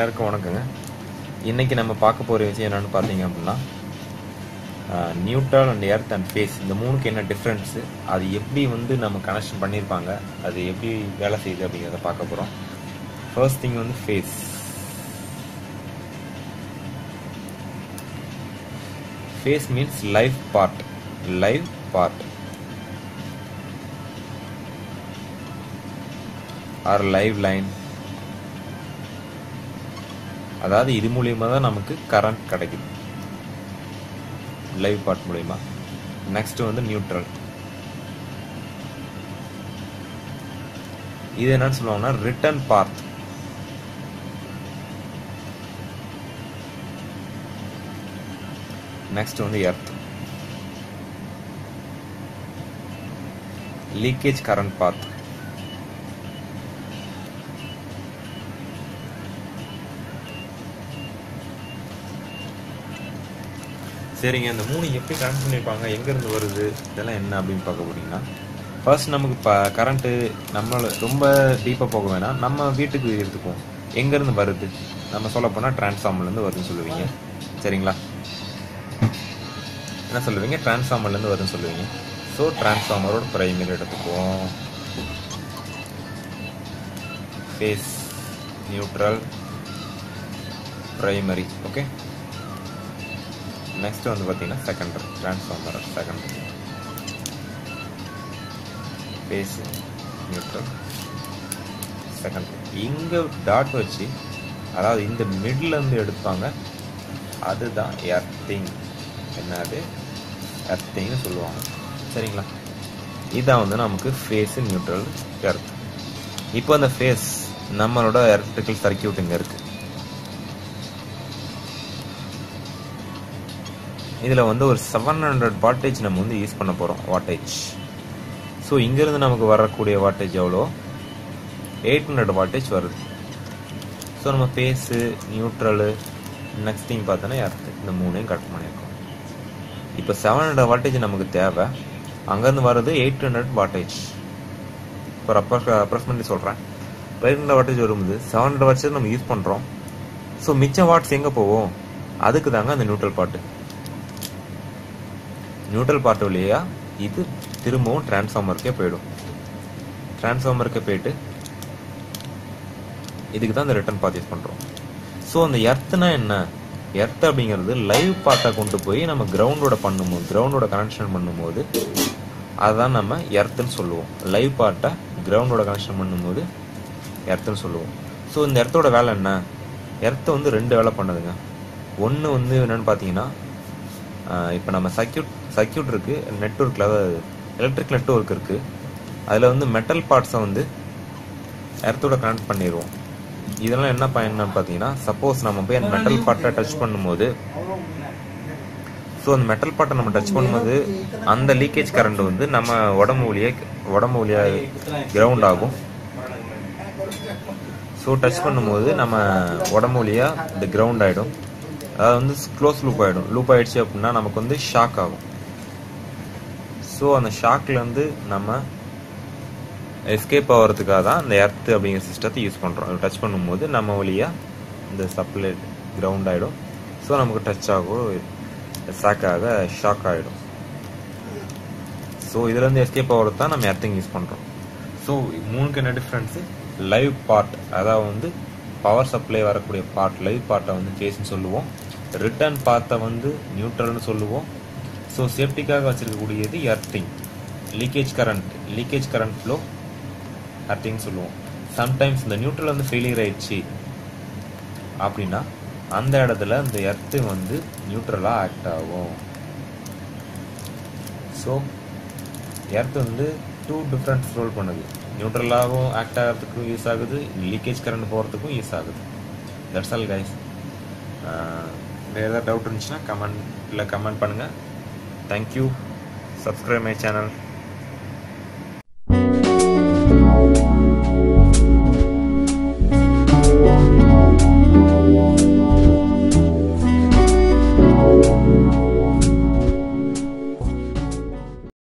எல்லாருக்கும் வணக்கங்க. இன்னைக்கு நம்ம பார்க்க போகிற விஷயம் என்னென்னு பார்த்தீங்க அப்படின்னா, neutral and earth and phase இந்த மூணுக்கு என்ன டிஃப்ரென்ஸு, அது எப்படி வந்து நம்ம கனெக்ஷன் பண்ணியிருப்பாங்க, அது எப்படி வேலை செய்யுது அப்படிங்கிறத பார்க்க போகிறோம். ஃபர்ஸ்ட் திங் வந்து phase. Phase means live part or live line. அதாவது இது மூலியமா தான் நமக்கு கரண்ட் கிடைக்குது, லைவ் பார்ட் மூலியமா. நெக்ஸ்ட் வந்து நியூட்ரல். இது என்னன்னு சொல்லுவாங்கன்னா ரிட்டர்ன் பார்ட். நெக்ஸ்ட் வந்து எர்த், லீக்கேஜ் கரண்ட் பார்ட். சரிங்க, இந்த மூணு எப்படி கனெக்ட் பண்ணியிருப்பாங்க, எங்கேருந்து வருது, இதெல்லாம் என்ன அப்படின்னு பார்க்க போனீங்கன்னா, ஃபர்ஸ்ட் நமக்கு இப்போ கரண்ட்டு நம்மளை ரொம்ப டீப்பாக போக வேணாம், நம்ம வீட்டுக்கு எடுத்துக்குவோம். எங்கேருந்து வருது, நம்ம சொல்ல போனால் டிரான்ஸ்ஃபார்மர்லேருந்து வருதுன்னு சொல்லுவீங்க. சரிங்களா, என்ன சொல்லுவீங்க, டிரான்ஸ்ஃபார்மர்லேருந்து வருதுன்னு சொல்லுவீங்க. ஸோ டிரான்ஸ்ஃபார்மரோட பிரைமரி எடுத்துக்குவோம். Phase, neutral, primary. Okay, next வந்து பார்த்தீங்கன்னா secondary, transformer secondary. Phase, neutral, secondary. இங்கே டாட் வச்சு, அதாவது இந்த மிட்லேருந்து எடுப்பாங்க, அதுதான் எர்த்திங். என்னது எர்த்திங்னு சொல்லுவாங்க. சரிங்களா, இதான் வந்து நமக்கு ஃபேஸ், நியூட்ரல், எர்த். இப்போ அந்த ஃபேஸ் நம்மளோட எலக்ட்ரிக்கல் சர்க்கியூட் இங்கே இருக்குது. இதில் வந்து ஒரு 700 வாட்டேஜ் நம்ம வந்து யூஸ் பண்ண போகிறோம், வாட்டேஜ். ஸோ இங்கேருந்து நமக்கு வரக்கூடிய வாட்டேஜ் எவ்வளோ, 800 வாட்டேஜ் வருது. ஸோ நம்ம ஃபேஸு, நியூட்ரலு, நெக்ஸ்ட் திங் பார்த்தோன்னா எர்த், இந்த மூணையும் கட் பண்ணியிருக்கோம். இப்போ 700 வாட்டேஜ் நமக்கு தேவை, அங்கேருந்து வர்றது 800 வாட்டேஜ். இப்போ அப்ராக்சிமேட்லி சொல்கிறேன், 800 வாட்டேஜ் வரும்போது 700 வாட்டேஜ் நம்ம யூஸ் பண்ணுறோம். ஸோ மிச்சம் வாட்ஸ் எங்கே போவோம், அதுக்கு தாங்க அந்த நியூட்ரல் பார்ட்டு. நியூட்ரல் பார்ட் வழியா இது திரும்பவும் டிரான்ஸ்ஃபார்மருக்கே போயிடும். டிரான்ஸ்ஃபார்மருக்கே போயிட்டு இதுக்கு தான் இந்த ரிட்டர்ன் பார்ட் யூஸ் பண்ணுறோம். ஸோ அந்த எர்த்னா என்ன, எர்த் அப்படிங்கிறது லைவ் பார்ட்டை கொண்டு போய் நம்ம கிரவுண்டோட பண்ணும்போது, கிரவுண்டோட கனெக்ஷன் பண்ணும்போது அதுதான் நம்ம எர்த்துன்னு சொல்லுவோம். லைவ் பார்ட்டை கிரவுண்டோட கனெக்ஷன் பண்ணும்போது எர்த்துன்னு சொல்லுவோம். ஸோ இந்த எர்த்தோட வேலை என்ன, எர்த்தை வந்து 2 வேலை பண்ணுதுங்க. ஒன்று வந்து என்னென்னு பார்த்தீங்கன்னா, இப்போ நம்ம சர்க்கியூட் இருக்குது, நெட்வொர்க்கில், அதாவது எலக்ட்ரிக் நெட்வொர்க் இருக்குது, அதில் வந்து மெட்டல் பார்ட்ஸை வந்து எர்த்தோட கனெக்ட் பண்ணிடுவோம். இதெல்லாம் என்ன பயன்னு பார்த்தீங்கன்னா, சப்போஸ் நம்ம போய் அந்த மெட்டல் பார்ட்டை டச் பண்ணும்போது, ஸோ அந்த மெட்டல் பார்ட்டை நம்ம டச் பண்ணும்போது அந்த லீக்கேஜ் கரண்ட் வந்து நம்ம உடம்பு வழியாக கிரவுண்ட் ஆகும். ஸோ டச் பண்ணும்போது நம்ம உடம்பு வழியாக இந்த கிரவுண்ட் ஆகிடும். அதாவது வந்து க்ளோஸ் லூப் ஆகிடும். லூப் ஆகிடுச்சு அப்படின்னா நமக்கு வந்து ஷாக் ஆகும். ஸோ அந்த ஷாக்லேருந்து நம்ம எஸ்கேப் ஆகிறதுக்காக தான் இந்த எர்த் அப்படிங்கிற சிஸ்டத்தை யூஸ் பண்ணுறோம். டச் பண்ணும்போது நம்ம வழியாக இந்த சப்ளை கிரவுண்ட் ஆகிடும். ஸோ நமக்கு டச் ஆகும், ஷாக் ஆகிடும். ஸோ இதுலேருந்து எஸ்கேப் ஆகிறது தான் நம்ம எர்த்திங் யூஸ் பண்ணுறோம். ஸோ மூணுக்கு என்ன டிஃப்ரென்ஸு, லைவ் பார்ட், அதாவது வந்து பவர் சப்ளை வரக்கூடிய பார்ட், லைவ் பார்ட்டை வந்து ஃபேஸ்ன்னு சொல்லுவோம். ரிட்டர்ன் பார்ட்டை வந்து நியூட்ரல்னு சொல்லுவோம். ஸோ சேஃப்டிக்காக வச்சிருக்கக்கூடியது earthing. Leakage current flow earthing சொல்லுவோம். சம்டைம்ஸ் இந்த நியூட்ரல் வந்து ஃபெயிலியர் ஆயிடுச்சு அப்படின்னா அந்த இடத்துல இந்த எர்த்து வந்து நியூட்ரலாக ஆக்ட் ஆகும். ஸோ எர்த் வந்து 2 டிஃப்ரெண்ட் ரோல் பண்ணுது. நியூட்ரலாகவும் ஆக்ட் ஆகிறதுக்கும் யூஸ் ஆகுது, லீக்கேஜ் கரண்ட் போகிறதுக்கும் யூஸ் ஆகுது. That's all guys. வேறு ஏதாவது டவுட் இருந்துச்சுன்னா கமெண்ட் பண்ணுங்கள். தேங்க்யூ. Subscribe my channel.